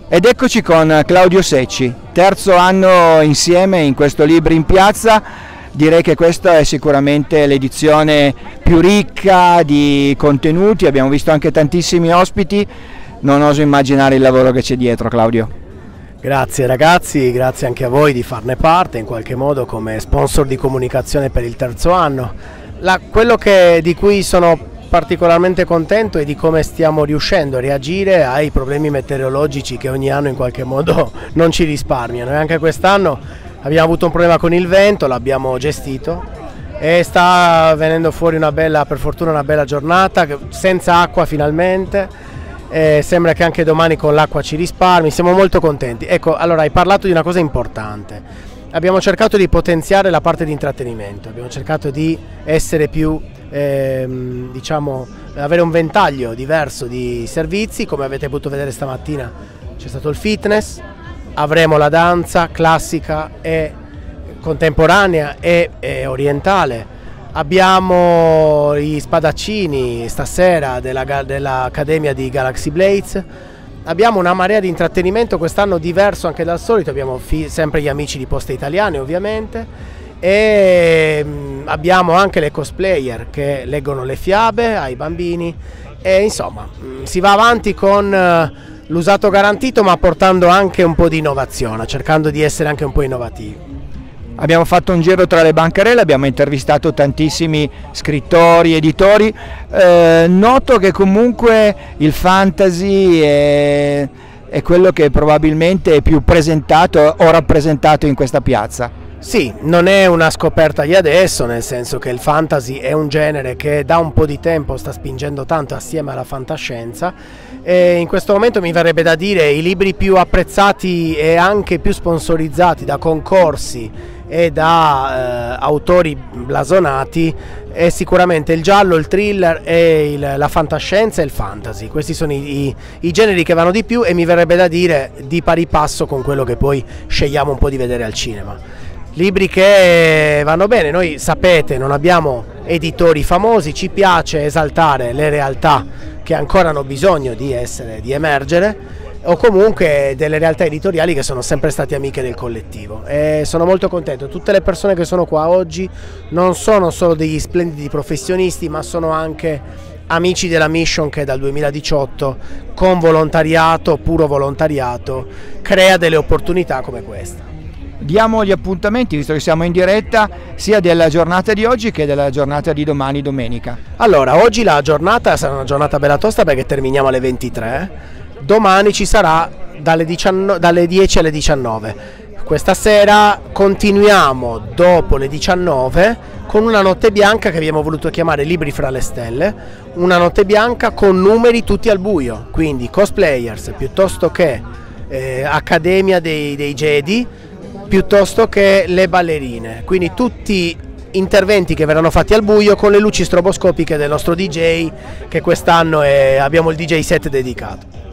Ed eccoci con Claudio Secci, terzo anno insieme in questo Libri in Piazza. Direi che questa è sicuramente l'edizione più ricca di contenuti, abbiamo visto anche tantissimi ospiti, non oso immaginare il lavoro che c'è dietro, Claudio. Grazie ragazzi, grazie anche a voi di farne parte in qualche modo come sponsor di comunicazione per il terzo anno. Quello di cui sono particolarmente contento è di come stiamo riuscendo a reagire ai problemi meteorologici che ogni anno in qualche modo non ci risparmiano, e anche quest'anno abbiamo avuto un problema con il vento, l'abbiamo gestito e sta venendo fuori per fortuna una bella giornata senza acqua finalmente. Sembra che anche domani con l'acqua ci risparmi, siamo molto contenti. Ecco, allora hai parlato di una cosa importante, abbiamo cercato di potenziare la parte di intrattenimento, abbiamo cercato di essere più diciamo, avere un ventaglio diverso di servizi. Come avete potuto vedere stamattina c'è stato il fitness, avremo la danza classica e contemporanea e orientale, abbiamo gli spadaccini stasera dell'Accademia di Galaxy Blades, abbiamo una marea di intrattenimento quest'anno diverso anche dal solito, abbiamo sempre gli amici di Poste Italiane ovviamente, e abbiamo anche le cosplayer che leggono le fiabe ai bambini, e insomma si va avanti con l'usato garantito, ma portando anche un po' di innovazione, cercando di essere anche un po' innovativi. Abbiamo fatto un giro tra le bancarelle, abbiamo intervistato tantissimi scrittori, editori, noto che comunque il fantasy è quello che probabilmente è più presentato o rappresentato in questa piazza. Sì, non è una scoperta di adesso, nel senso che il fantasy è un genere che da un po' di tempo sta spingendo tanto assieme alla fantascienza, e in questo momento mi verrebbe da dire i libri più apprezzati e anche più sponsorizzati da concorsi e da autori blasonati è sicuramente il giallo, il thriller e la fantascienza e il fantasy. Questi sono i generi che vanno di più, e mi verrebbe da dire di pari passo con quello che poi scegliamo un po' di vedere al cinema. Libri che vanno bene, noi sapete non abbiamo editori famosi, ci piace esaltare le realtà che ancora hanno bisogno di emergere, o comunque delle realtà editoriali che sono sempre state amiche del collettivo, e sono molto contento. Tutte le persone che sono qua oggi non sono solo degli splendidi professionisti, ma sono anche amici della Mission, che dal 2018 con volontariato, puro volontariato, crea delle opportunità come questa. Diamo gli appuntamenti, visto che siamo in diretta, sia della giornata di oggi che della giornata di domani, domenica. Allora, oggi la giornata sarà una giornata bella tosta perché terminiamo alle 23, domani ci sarà dalle 10 alle 19. Questa sera continuiamo dopo le 19 con una notte bianca che abbiamo voluto chiamare Libri fra le stelle, una notte bianca con numeri tutti al buio, quindi cosplayers piuttosto che Accademia dei Jedi, piuttosto che le ballerine, quindi tutti interventi che verranno fatti al buio con le luci stroboscopiche del nostro DJ, che quest'anno abbiamo il DJ set dedicato.